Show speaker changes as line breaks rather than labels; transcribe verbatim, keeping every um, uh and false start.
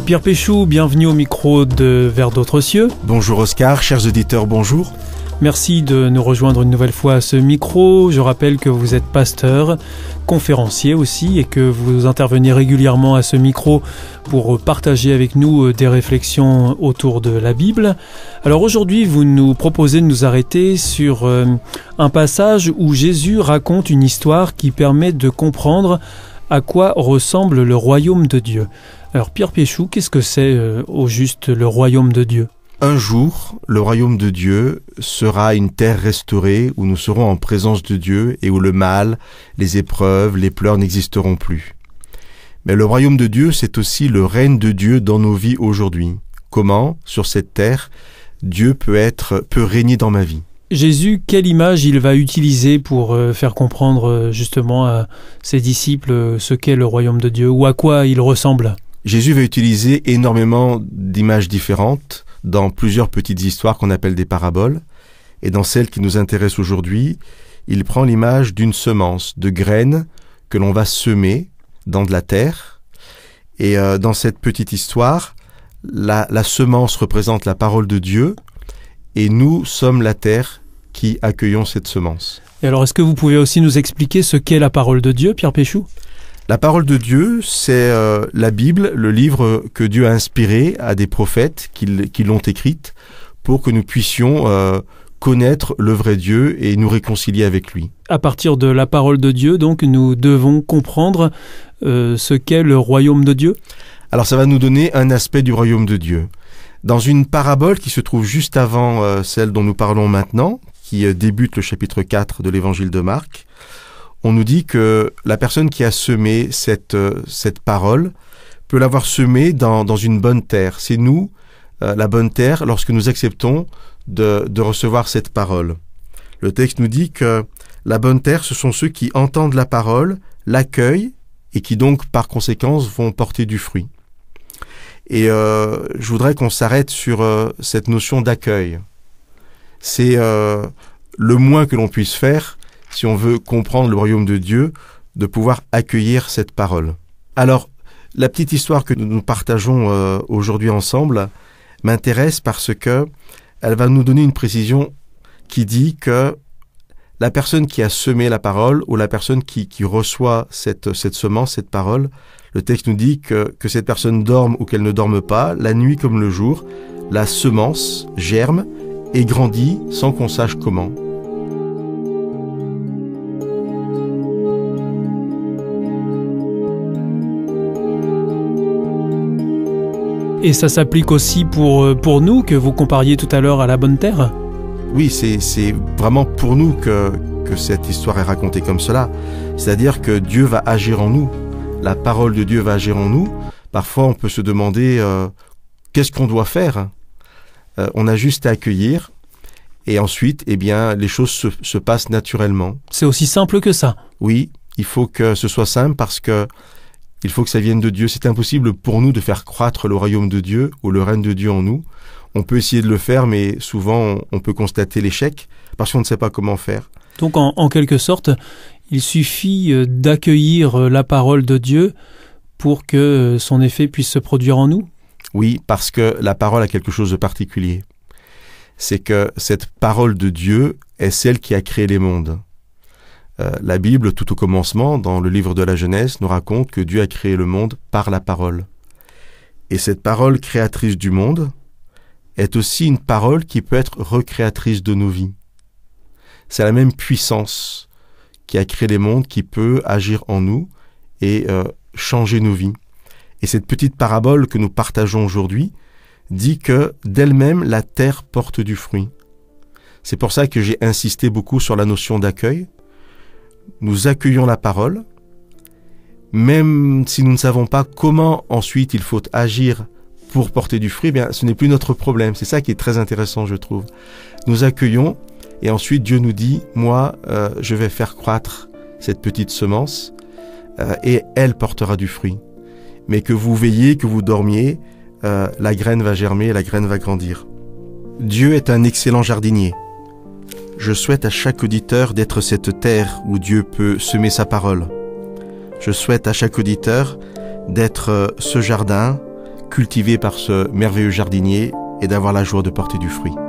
Pierre Péchou, bienvenue au micro de Vers d'autres cieux.
Bonjour Oscar, chers auditeurs, bonjour.
Merci de nous rejoindre une nouvelle fois à ce micro. Je rappelle que vous êtes pasteur, conférencier aussi, et que vous intervenez régulièrement à ce micro pour partager avec nous des réflexions autour de la Bible. Alors aujourd'hui, vous nous proposez de nous arrêter sur euh, un passage où Jésus raconte une histoire qui permet de comprendre à quoi ressemble le royaume de Dieu. Alors Pierre Péchou, qu'est-ce que c'est euh, au juste le royaume de Dieu ?
Un jour, le royaume de Dieu sera une terre restaurée où nous serons en présence de Dieu et où le mal, les épreuves, les pleurs n'existeront plus. Mais le royaume de Dieu, c'est aussi le règne de Dieu dans nos vies aujourd'hui. Comment, sur cette terre, Dieu peut être, peut régner dans ma vie?
Jésus, quelle image il va utiliser pour euh, faire comprendre euh, justement à ses disciples euh, ce qu'est le royaume de Dieu ou à quoi il ressemble?
Jésus va utiliser énormément d'images différentes dans plusieurs petites histoires qu'on appelle des paraboles. Et dans celle qui nous intéresse aujourd'hui, il prend l'image d'une semence, de graines que l'on va semer dans de la terre. Et euh, dans cette petite histoire, la, la semence représente la parole de Dieu et nous sommes la terre qui accueillons cette semence.
Et alors, est-ce que vous pouvez aussi nous expliquer ce qu'est la parole de Dieu, Pierre Péchou ?
La parole de Dieu, c'est euh, la Bible, le livre que Dieu a inspiré à des prophètes qui, qui l'ont écrite pour que nous puissions euh, connaître le vrai Dieu et nous réconcilier avec lui.
À partir de la parole de Dieu, donc, nous devons comprendre euh, ce qu'est le royaume de Dieu ?
Alors ça va nous donner un aspect du royaume de Dieu. Dans une parabole qui se trouve juste avant euh, celle dont nous parlons maintenant, qui euh, débute le chapitre quatre de l'évangile de Marc, on nous dit que la personne qui a semé cette, euh, cette parole peut l'avoir semée dans, dans une bonne terre. C'est nous, euh, la bonne terre, lorsque nous acceptons de, de recevoir cette parole. Le texte nous dit que la bonne terre, ce sont ceux qui entendent la parole, l'accueillent et qui donc, par conséquence, vont porter du fruit. Et euh, je voudrais qu'on s'arrête sur euh, cette notion d'accueil. C'est euh, le moins que l'on puisse faire si on veut comprendre le royaume de Dieu, de pouvoir accueillir cette parole. Alors, la petite histoire que nous partageons euh, aujourd'hui ensemble m'intéresse parce que elle va nous donner une précision qui dit que la personne qui a semé la parole ou la personne qui, qui reçoit cette, cette semence, cette parole, le texte nous dit que, que cette personne dorme ou qu'elle ne dorme pas, la nuit comme le jour, la semence germe et grandit sans qu'on sache comment.
Et ça s'applique aussi pour, pour nous, que vous compariez tout à l'heure à la bonne terre ?
Oui, c'est, c'est vraiment pour nous que, que cette histoire est racontée comme cela. C'est-à-dire que Dieu va agir en nous. La parole de Dieu va agir en nous. Parfois, on peut se demander euh, qu'est-ce qu'on doit faire ? euh, On a juste à accueillir. Et ensuite, eh bien, les choses se, se passent naturellement.
C'est aussi simple que ça ?
Oui, il faut que ce soit simple parce que il faut que ça vienne de Dieu. C'est impossible pour nous de faire croître le royaume de Dieu ou le règne de Dieu en nous. On peut essayer de le faire, mais souvent on, on peut constater l'échec parce qu'on ne sait pas comment faire.
Donc en, en quelque sorte, il suffit d'accueillir la parole de Dieu pour que son effet puisse se produire en nous ?
Oui, parce que la parole a quelque chose de particulier. C'est que cette parole de Dieu est celle qui a créé les mondes. Euh, la Bible, tout au commencement, dans le livre de la Genèse, nous raconte que Dieu a créé le monde par la parole. Et cette parole créatrice du monde est aussi une parole qui peut être recréatrice de nos vies. C'est la même puissance qui a créé les mondes qui peut agir en nous et euh, changer nos vies. Et cette petite parabole que nous partageons aujourd'hui dit que d'elle-même, la terre porte du fruit. C'est pour ça que j'ai insisté beaucoup sur la notion d'accueil. Nous accueillons la parole, même si nous ne savons pas comment ensuite il faut agir pour porter du fruit, eh bien, ce n'est plus notre problème. C'est ça qui est très intéressant, je trouve. Nous accueillons et ensuite Dieu nous dit, moi, euh, je vais faire croître cette petite semence euh, et elle portera du fruit. Mais que vous veillez, que vous dormiez, euh, la graine va germer et la graine va grandir. Dieu est un excellent jardinier. Je souhaite à chaque auditeur d'être cette terre où Dieu peut semer sa parole. Je souhaite à chaque auditeur d'être ce jardin cultivée par ce merveilleux jardinier et d'avoir la joie de porter du fruit.